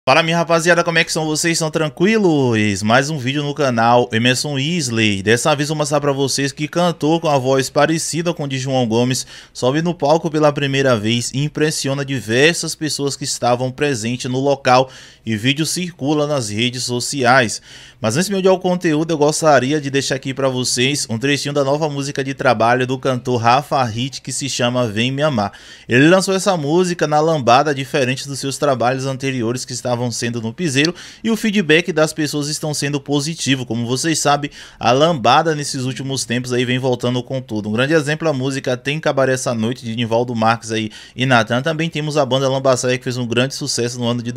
Fala minha rapaziada, como é que são vocês? Estão tranquilos? Mais um vídeo no canal Emerson Isley. Dessa vez vou mostrar pra vocês que cantor com a voz parecida com a de João Gomes sobe no palco pela primeira vez e impressiona diversas pessoas que estavam presentes no local, e vídeo circula nas redes sociais. Mas antes de eu ir ao conteúdo, eu gostaria de deixar aqui pra vocês um trechinho da nova música de trabalho do cantor Rafa Hit, que se chama Vem Me Amar. Ele lançou essa música na lambada, diferente dos seus trabalhos anteriores que estavam sendo no piseiro, e o feedback das pessoas estão sendo positivo. Como vocês sabem, a lambada nesses últimos tempos aí vem voltando com tudo. Um grande exemplo, a música Tem Cabaré Essa Noite, de Nivaldo Marques aí e Natan. Também temos a banda Lambaçaia, que fez um grande sucesso no ano de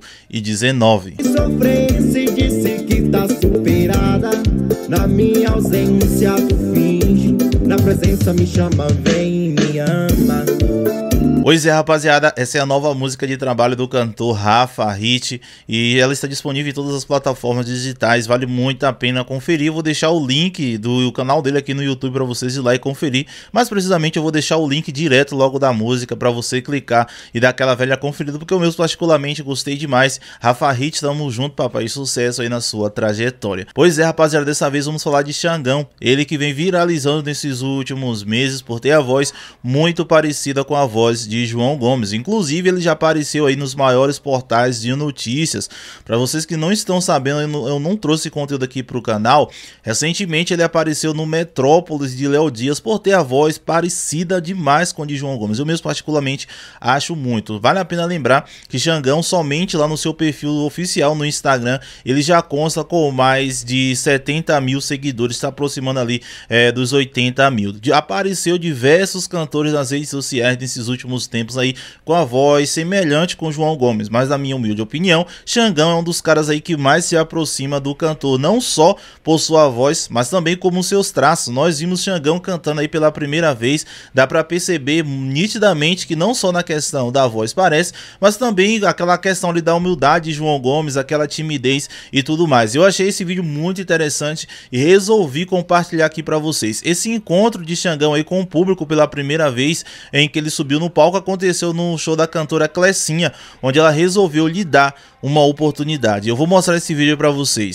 2019. Sofrência e disse que tá superada. Na minha ausência tu finge, na presença me chama, vem me ama. Pois é, rapaziada, essa é a nova música de trabalho do cantor Rafa Hit e ela está disponível em todas as plataformas digitais, vale muito a pena conferir. Eu vou deixar o link do canal dele aqui no YouTube para vocês ir lá e conferir, mais precisamente eu vou deixar o link direto logo da música para você clicar e dar aquela velha conferida, porque eu mesmo particularmente gostei demais. Rafa Hit, tamo junto, papai, sucesso aí na sua trajetória. Pois é, rapaziada, dessa vez vamos falar de Xangão, ele que vem viralizando nesses últimos meses por ter a voz muito parecida com a voz de João Gomes. Inclusive ele já apareceu aí nos maiores portais de notícias. Para vocês que não estão sabendo, eu não trouxe conteúdo aqui para o canal. Recentemente ele apareceu no Metrópolis de Léo Dias por ter a voz parecida demais com a de João Gomes. Eu mesmo particularmente acho muito. Vale a pena lembrar que Xangão, somente lá no seu perfil oficial no Instagram, ele já consta com mais de 70 mil seguidores, está aproximando ali dos 80 mil. Apareceu diversos cantores nas redes sociais nesses últimos tempos aí com a voz semelhante com João Gomes, mas na minha humilde opinião, Xangão é um dos caras aí que mais se aproxima do cantor, não só por sua voz, mas também como seus traços. Nós vimos Xangão cantando aí pela primeira vez, dá pra perceber nitidamente que não só na questão da voz parece, mas também aquela questão ali da humildade de João Gomes, aquela timidez e tudo mais. Eu achei esse vídeo muito interessante e resolvi compartilhar aqui pra vocês. Esse encontro de Xangão aí com o público pela primeira vez em que ele subiu no palco aconteceu no show da cantora Clecinha, onde ela resolveu lhe dar uma oportunidade. Eu vou mostrar esse vídeo para vocês.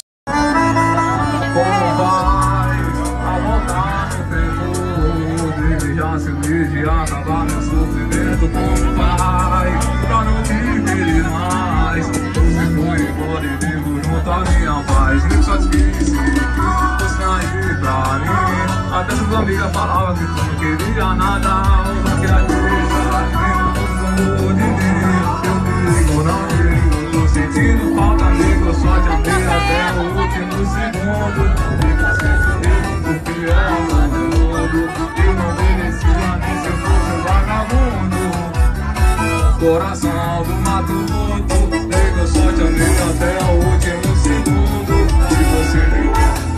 Até sua amiga falava que tu não queria nada, uma criatura, amor de Deus, eu digo, não digo, tô sentindo falta, amigo, eu só te amei até o último segundo, e você muito fiel no mundo, eu não merecia nem se eu fosse um vagabundo, coração do matuto, amigo, eu só te amei até o último segundo, e você me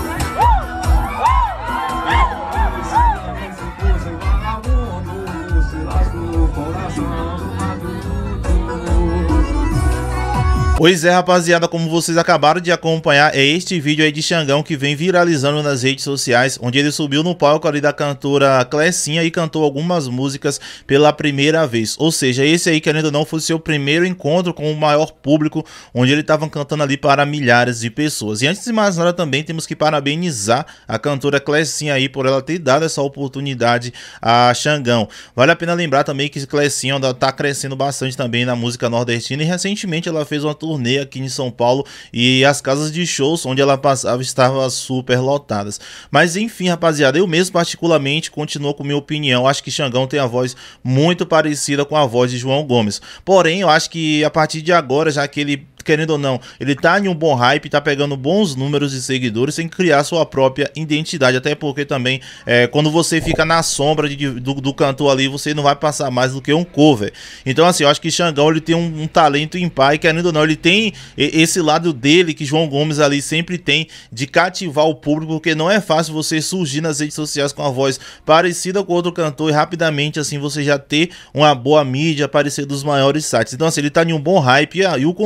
Pois é, rapaziada, como vocês acabaram de acompanhar, é este vídeo aí de Xangão que vem viralizando nas redes sociais, onde ele subiu no palco ali da cantora Clecinha e cantou algumas músicas pela primeira vez. Ou seja, esse aí, querendo ou não, foi o seu primeiro encontro com o maior público, onde ele estava cantando ali para milhares de pessoas. E antes de mais nada, também temos que parabenizar a cantora Clecinha aí por ela ter dado essa oportunidade a Xangão. Vale a pena lembrar também que Clecinha está crescendo bastante também na música nordestina, e recentemente ela fez uma turnê aqui em São Paulo e as casas de shows onde ela passava estavam super lotadas. Mas enfim, rapaziada, eu mesmo particularmente continuo com minha opinião. Acho que Xangão tem a voz muito parecida com a voz de João Gomes. Porém, eu acho que a partir de agora, já que ele, querendo ou não, ele tá em um bom hype, tá pegando bons números de seguidores, tem que criar sua própria identidade, até porque também quando você fica na sombra do cantor ali, você não vai passar mais do que um cover. Então assim, eu acho que Xangão, ele tem um talento ímpar, e querendo ou não, ele tem esse lado dele que João Gomes ali sempre tem, de cativar o público, porque não é fácil você surgir nas redes sociais com a voz parecida com outro cantor e rapidamente assim você já ter uma boa mídia, aparecer dos maiores sites. Então assim, ele tá em um bom hype, e o conselho que eu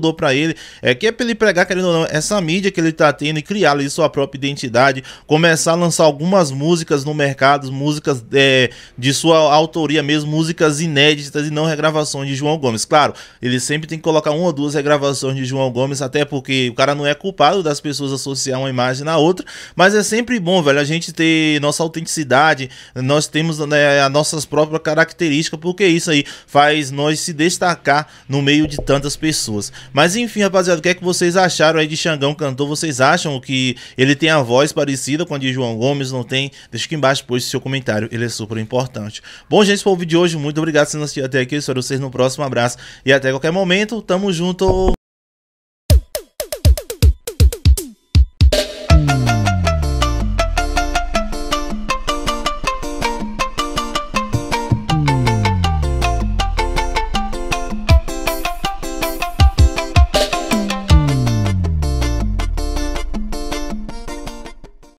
dou pra ele é que é pra ele pregar, querendo ou não, essa mídia que ele tá tendo e criar ali sua própria identidade, começar a lançar algumas músicas no mercado, músicas de sua autoria mesmo, músicas inéditas e não regravações de João Gomes. Claro, ele sempre tem que colocar uma ou duas regravações de João Gomes, até porque o cara não é culpado das pessoas associar uma imagem na outra, mas é sempre bom, velho, a gente ter nossa autenticidade, nós temos, né, as nossas próprias características, porque isso aí faz nós se destacar no meio de tantas pessoas. Mas enfim, rapaziada, o que é que vocês acharam aí de Xangão Cantor? Vocês acham que ele tem a voz parecida com a de João Gomes? Não tem? Deixa aqui embaixo depois seu comentário, ele é super importante. Bom, gente, esse foi o vídeo de hoje, muito obrigado por assistir até aqui, eu espero vocês no próximo, abraço e até qualquer momento, tamo junto!